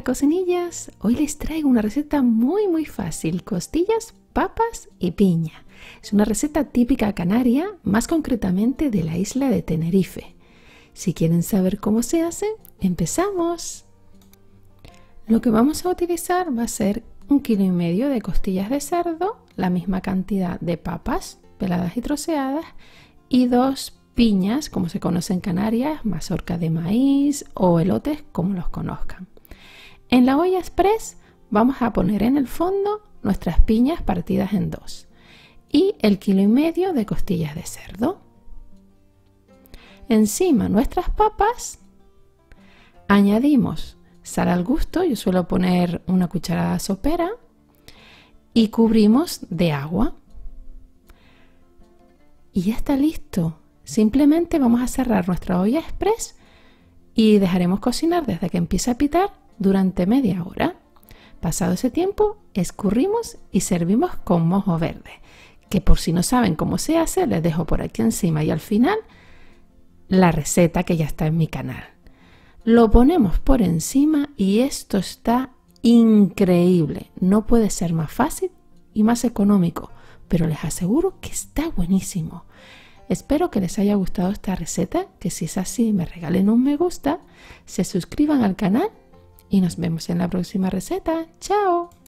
cocinillas, hoy les traigo una receta muy fácil, costillas, papas y piña. Es una receta típica canaria, más concretamente de la isla de Tenerife. Si quieren saber cómo se hace, empezamos. Lo que vamos a utilizar va a ser 1,5 kg de costillas de cerdo, la misma cantidad de papas peladas y troceadas y 2 piñas, como se conoce en Canarias, mazorca de maíz o elotes, como los conozcan. En la olla express vamos a poner en el fondo nuestras piñas partidas en 2 y el 1,5 kg de costillas de cerdo. Encima nuestras papas añadimos sal al gusto, yo suelo poner una cucharada sopera, y cubrimos de agua. Y ya está listo. Simplemente vamos a cerrar nuestra olla express y dejaremos cocinar desde que empiece a pitar durante media hora. Pasado ese tiempo, escurrimos y servimos con mojo verde, que por si no saben cómo se hace, les dejo por aquí encima y al final la receta que ya está en mi canal. Lo ponemos por encima y esto está increíble. No puede ser más fácil y más económico, pero les aseguro que está buenísimo. Espero que les haya gustado esta receta, que si es así me regalen un me gusta, se suscriban al canal y nos vemos en la próxima receta. ¡Chao!